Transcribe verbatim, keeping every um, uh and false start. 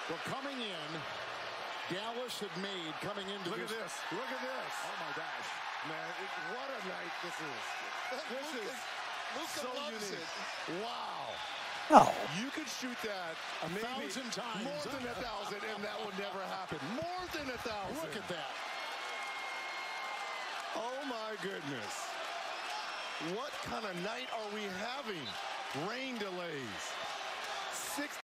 Well, coming in, Dallas had made coming into Look at this. Look at this. Oh, my gosh. Man, it, what a night this is. This Luka, is Luka so loves unique. it. Wow. Oh, You could shoot that A maybe thousand times. more than a thousand, and that would never happen. More than a thousand. Look at that. Oh, my goodness. What kind of night are we having? Rain delays. Six